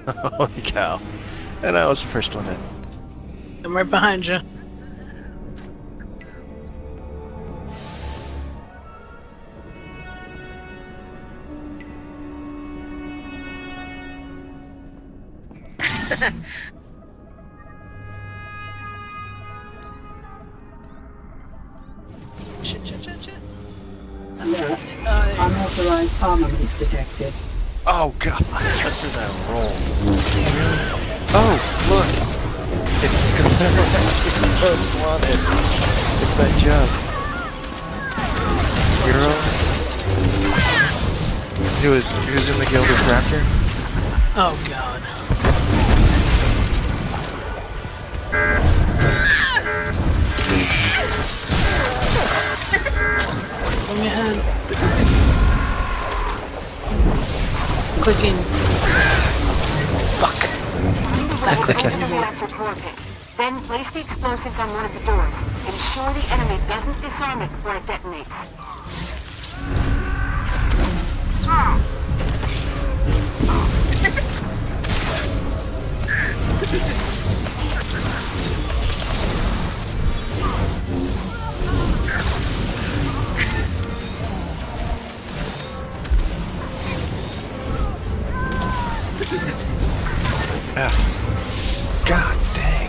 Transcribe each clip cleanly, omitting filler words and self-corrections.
Holy cow. And I was the first one in. I'm right behind you. Shit. Alert. Unauthorized armaments detected. Oh god, just as I roll. Oh, look! It's Most Wanted. It's that jug. Hero? Who's in the Guild of Raptor? Oh god. Let me ahead. Clicking. Fuck. Not clicking Open the anymore. reactor core pit. Then place the explosives on one of the doors. Ensure the enemy doesn't disarm it before it detonates. Ah. God dang.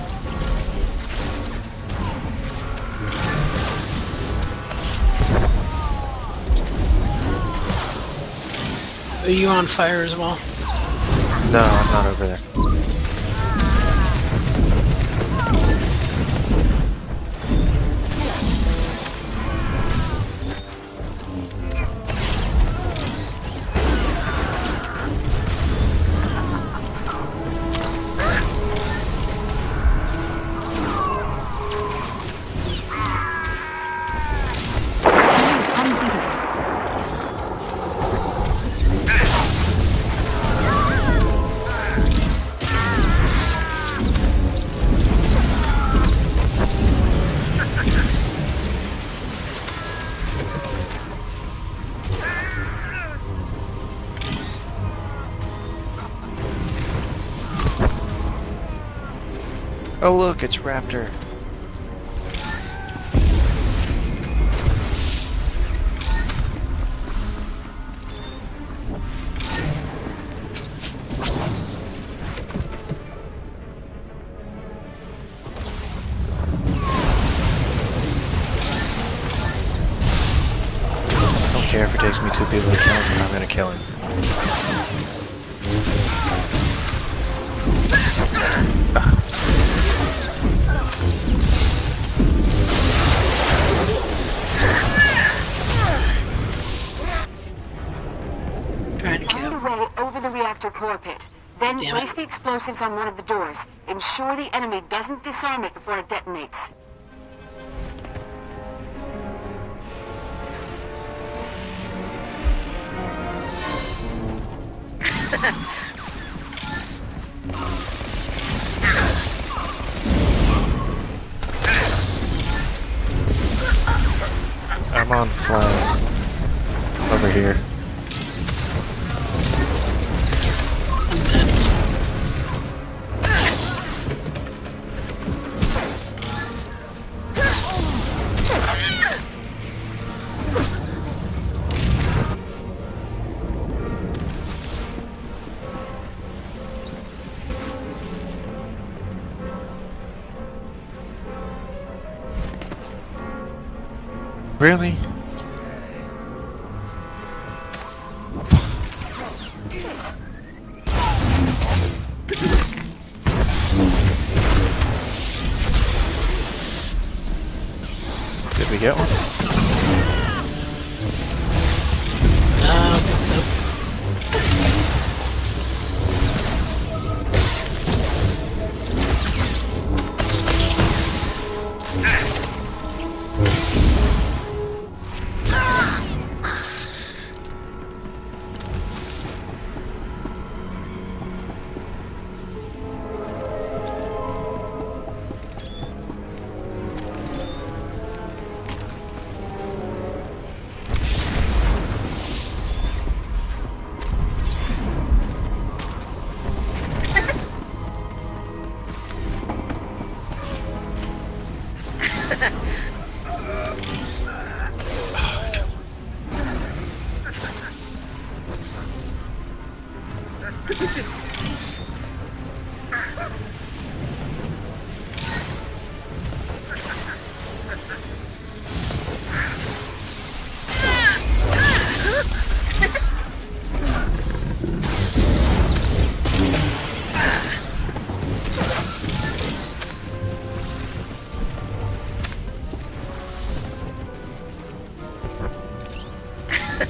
Are you on fire as well? No, I'm not over there. Oh look, it's Raptor. I don't care if it takes me 2 people to kill him, I'm gonna kill him. Trying to Find kill. a way over the reactor core pit. Then Damn place it. the explosives on one of the doors. Ensure the enemy doesn't disarm it before it detonates. I'm on flag. Over here. I'm dead. Really? Did we get one? I don't think so.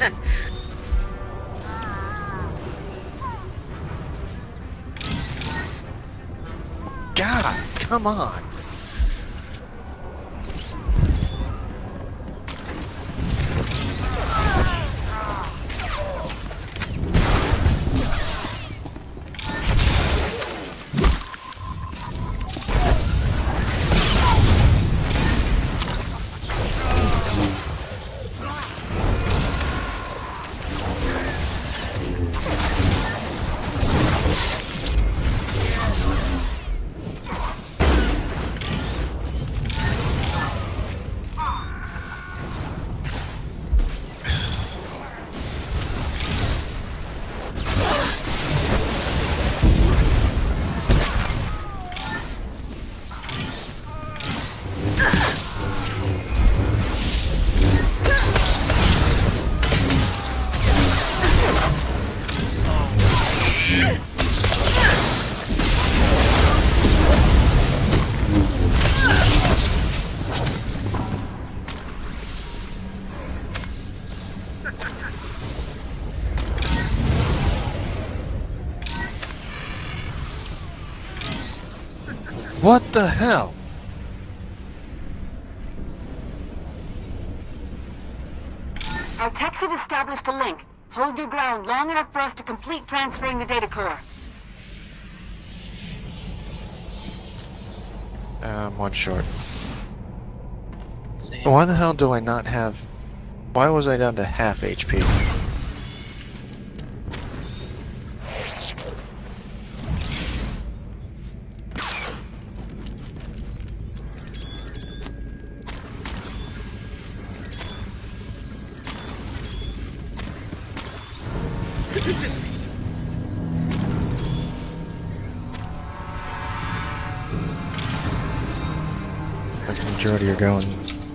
God, come on. What the hell? Our techs have established a link. Hold your ground long enough for us to complete transferring the data core. One short. Same. Why the hell do I not have... Why was I down to half HP? Like the majority are going.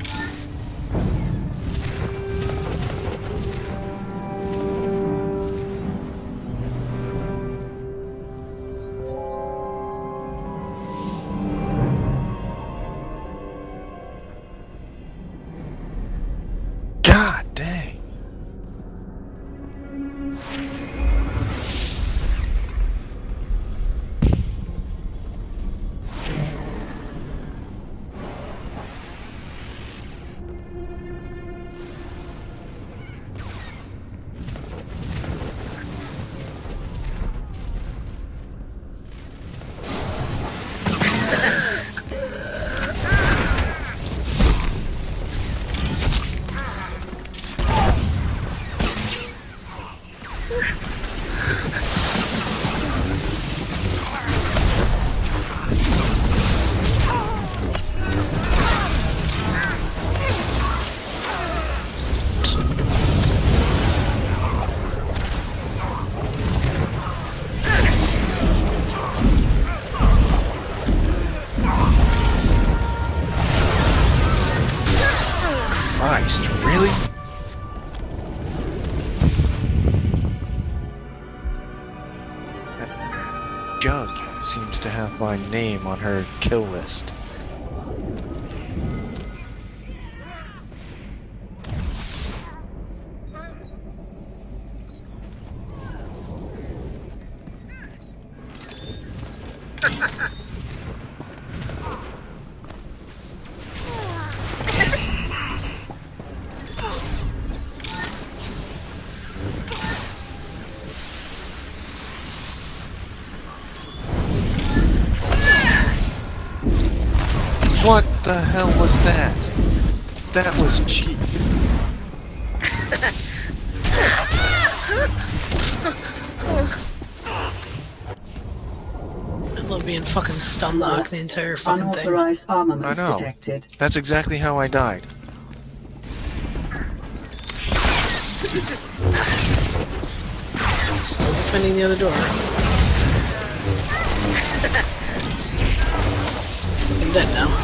God dang. Christ, really? That Jug seems to have my name on her kill list. What the hell was that? That was cheap. I love being fucking stun locked the entire fucking thing. Unauthorized armaments I know. detected. That's exactly how I died. Still defending the other door. I'm dead now.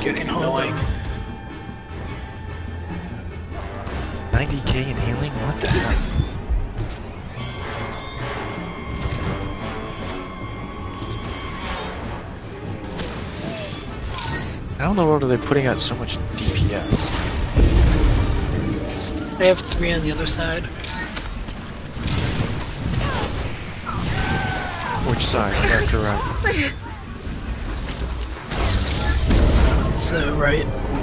getting can hold annoying. them. 90k in healing? What the hell? How in the world are they putting out so much DPS? I have 3 on the other side. Which side? Left or right? So, right.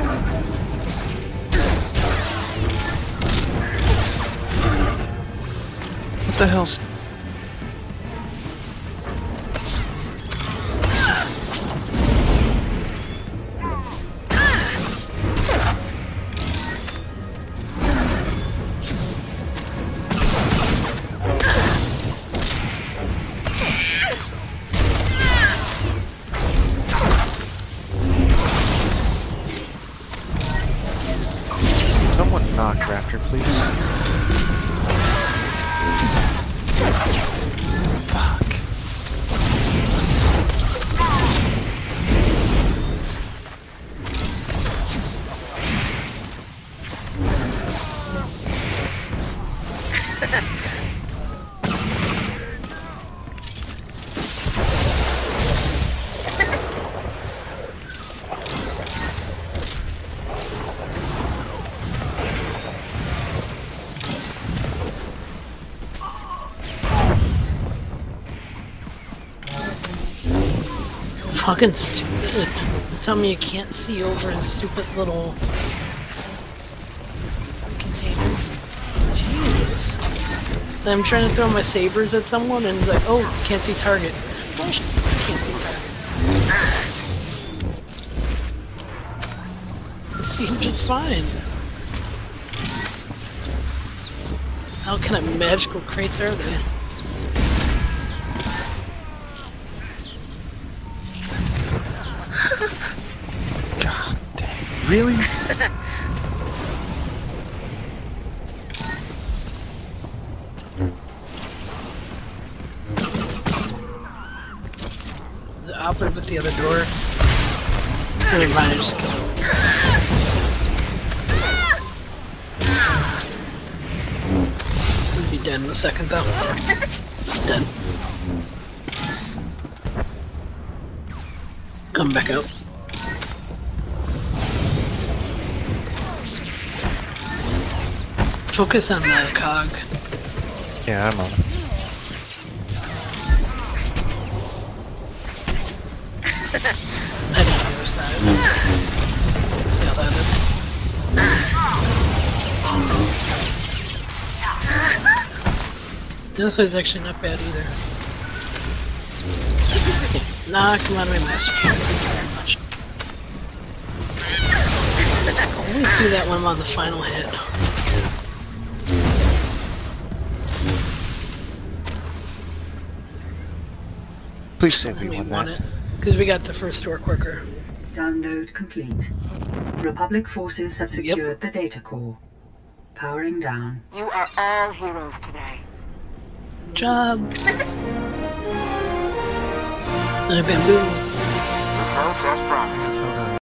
What the hell's... Someone knock Raptor, please. Fuck. Fucking stupid. Tell me you can't see over his stupid little container. Jesus. I'm trying to throw my sabers at someone and like, oh, can't see target. Oh, shit, can't see target. It seemed just fine. How kind of magical crates are they? God dang. Really? The operative at the other door. Never mind, I just killed him. He'll be dead in a second though. Dead. Come back out. Focus on the cog. Yeah, I'm on it. Head on the other side. Let's see how that is. This side's actually not bad either. Nah, come on, my message. Thank you very much. Always do that when I'm on the final hit. Please say we We won won that. it. Because we got the first door quicker. Download complete. Republic forces have secured the data core. Powering down. You are all heroes today. Good job. And a bamboo. Results as promised.